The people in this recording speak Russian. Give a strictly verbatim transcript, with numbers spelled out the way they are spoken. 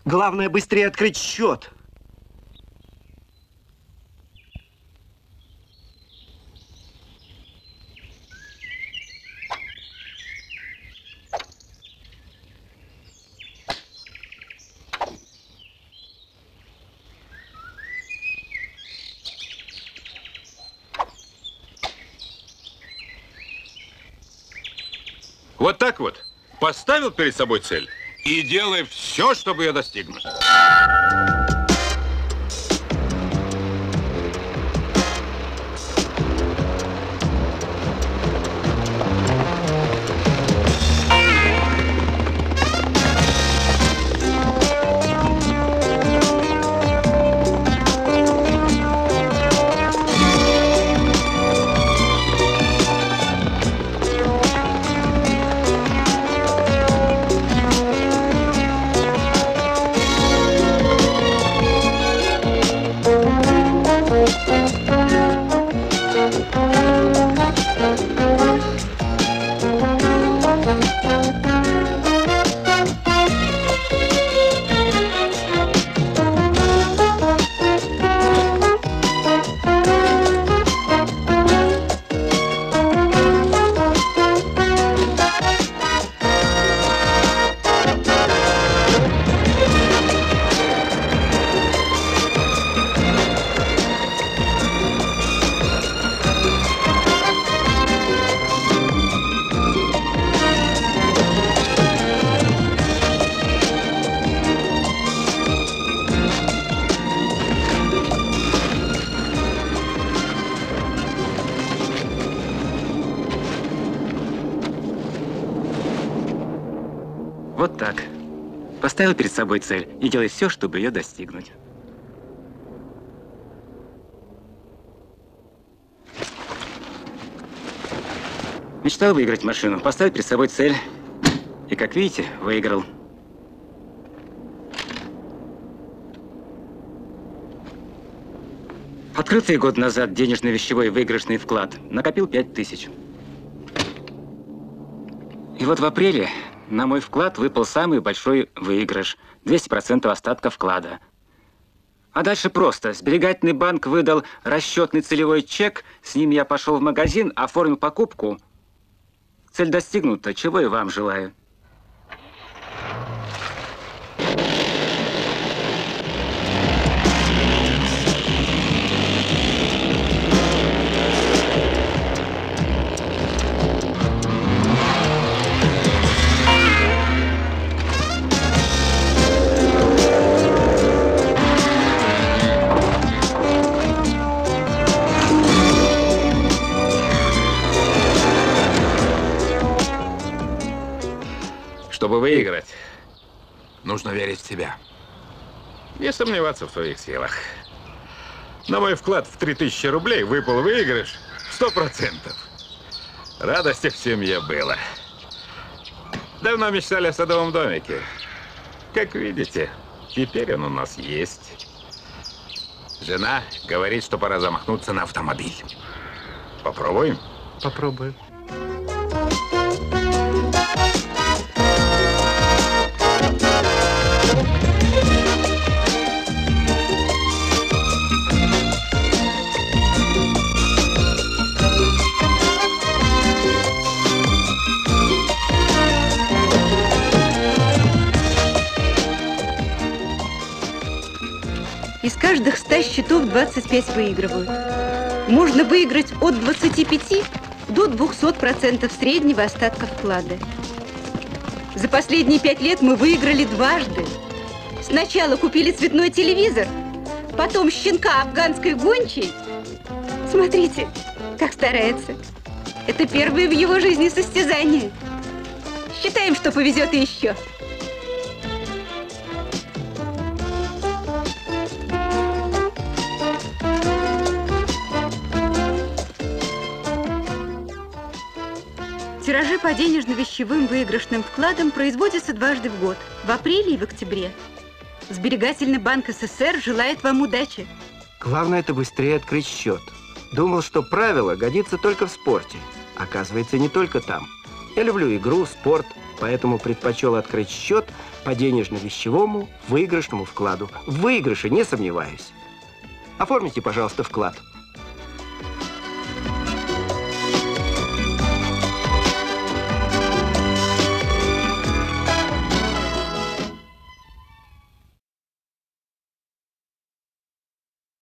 Главное, быстрее открыть счет. Вот так вот. Поставил перед собой цель и делай все, чтобы ее достигнуть. Вот так. Поставил перед собой цель и делай все, чтобы ее достигнуть. Мечтал выиграть машину, поставил перед собой цель и, как видите, выиграл. Открытый год назад денежно-вещевой выигрышный вклад. Накопил пять тысяч. И вот в апреле на мой вклад выпал самый большой выигрыш – двести процентов остатка вклада. А дальше просто. Сберегательный банк выдал расчетный целевой чек, с ним я пошел в магазин, оформил покупку. Цель достигнута, чего и вам желаю. Чтобы выиграть, нужно верить в себя. Не сомневаться в своих силах. На мой вклад в три тысячи рублей выпал выигрыш сто процентов. Радости в семье было. Давно мечтали о садовом домике. Как видите, теперь он у нас есть. Жена говорит, что пора замахнуться на автомобиль. Попробуем? Попробуем. Из каждых ста счетов двадцать пять выигрывают. Можно выиграть от двадцати пяти до двухсот процентов среднего остатка вклада. За последние пять лет мы выиграли дважды. Сначала купили цветной телевизор, потом щенка афганской гончей. Смотрите, как старается. Это первое в его жизни состязание. Считаем, что повезет и еще. Тиражи по денежно-вещевым выигрышным вкладам производятся дважды в год, в апреле и в октябре. Сберегательный банк СССР желает вам удачи. Главное, это быстрее открыть счет. Думал, что правило годится только в спорте. Оказывается, не только там. Я люблю игру, спорт, поэтому предпочел открыть счет по денежно-вещевому выигрышному вкладу. В выигрыше не сомневаюсь. Оформите, пожалуйста, вклад.